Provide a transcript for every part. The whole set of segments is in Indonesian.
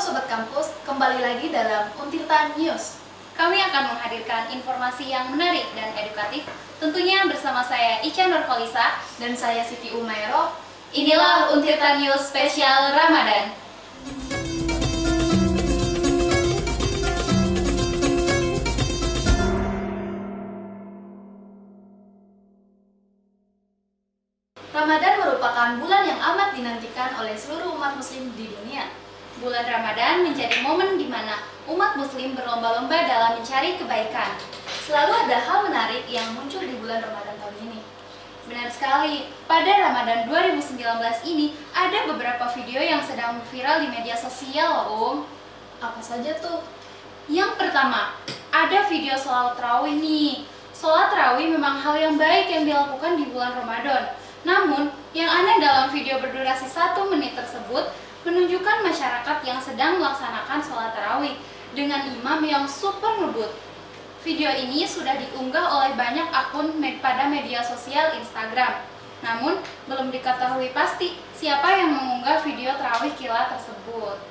Sobat Kampus, kembali lagi dalam Untirta News. Kami akan menghadirkan informasi yang menarik dan edukatif, tentunya bersama saya Ica Nurholisa Dan saya Siti Umairo. Inilah Untirta News spesial Ramadan. Ramadan merupakan bulan yang amat dinantikan oleh seluruh umat muslim di dunia. Bulan Ramadan menjadi momen di mana umat muslim berlomba-lomba dalam mencari kebaikan. Selalu ada hal menarik yang muncul di bulan Ramadan tahun ini. Benar sekali, pada Ramadan 2019 ini ada beberapa video yang sedang viral di media sosial loh, Apa saja tuh? Yang pertama, ada video sholat tarawih nih. Sholat tarawih memang hal yang baik yang dilakukan di bulan Ramadan. Namun, yang aneh dalam video berdurasi 1 menit tersebut menunjukkan masyarakat yang sedang melaksanakan sholat tarawih dengan imam yang super ngebut. Video ini sudah diunggah oleh banyak akun pada media sosial Instagram. Namun, belum diketahui pasti siapa yang mengunggah video tarawih kila tersebut.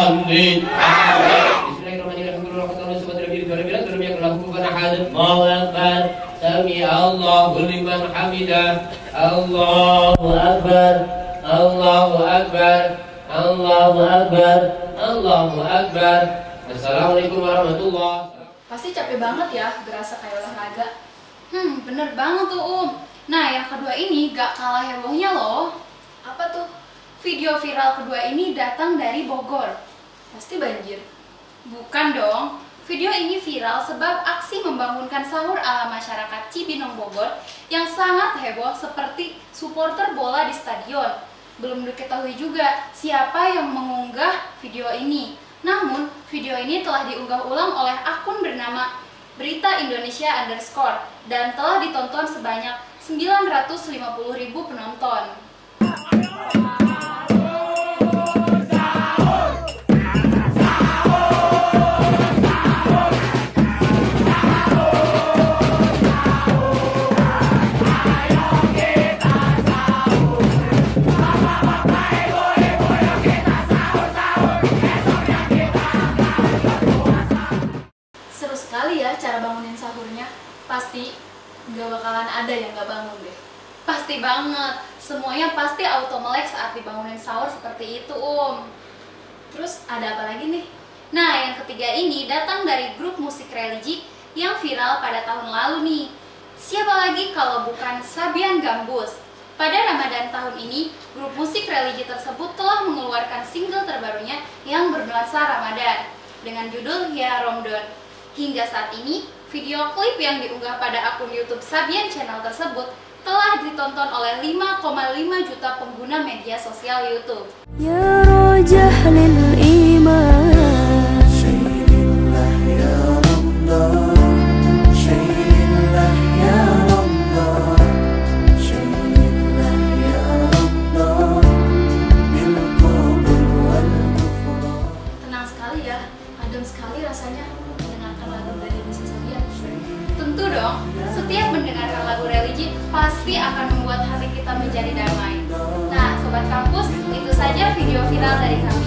Allahu liman hamidah. Allahu akbar. Allahu akbar. Allahu akbar. Allahu akbar. Assalamualaikum warahmatullahi. Pasti capek banget ya, berasa kayak olahraga. Bener banget tuh Nah, yang kedua ini gak kalah hebohnya loh. Apa tuh? Video viral kedua ini datang dari Bogor. Pasti banjir. Bukan dong. Video ini viral sebab aksi membangunkan sahur ala masyarakat Cibinong Bogor yang sangat heboh seperti supporter bola di stadion. Belum diketahui juga siapa yang mengunggah video ini. Namun, video ini telah diunggah ulang oleh akun bernama Berita Indonesia _ dan telah ditonton sebanyak 950.000 penonton. Seru sekali ya cara bangunin sahurnya. Pasti gak bakalan ada yang gak bangun deh. Pasti banget, semuanya pasti auto melek saat dibangunin sahur seperti itu Terus ada apa lagi nih? Nah, yang ketiga ini datang dari grup musik religi yang viral pada tahun lalu nih. Siapa lagi kalau bukan Sabian Gambus. Pada Ramadan tahun ini, grup musik religi tersebut telah mengeluarkan single terbarunya yang bernuansa Ramadan dengan judul Ya Ramadan. Hingga saat ini, video klip yang diunggah pada akun YouTube Sabian Channel tersebut telah ditonton oleh 5,5 juta pengguna media sosial YouTube. Ya rojah lil iman, syairillah ya Ramadan, syairillah ya Ramadan, syairillah ya Ramadan, bil qabul wal kufran. Tenang sekali ya, adem sekali rasanya mendengarkan lagu dari musik Sabian. Tentu dong, setiap mendengarkan lagu religi pasti akan membuat hati kita menjadi damai. Nah, Sobat Kampus, itu saja video viral dari kami.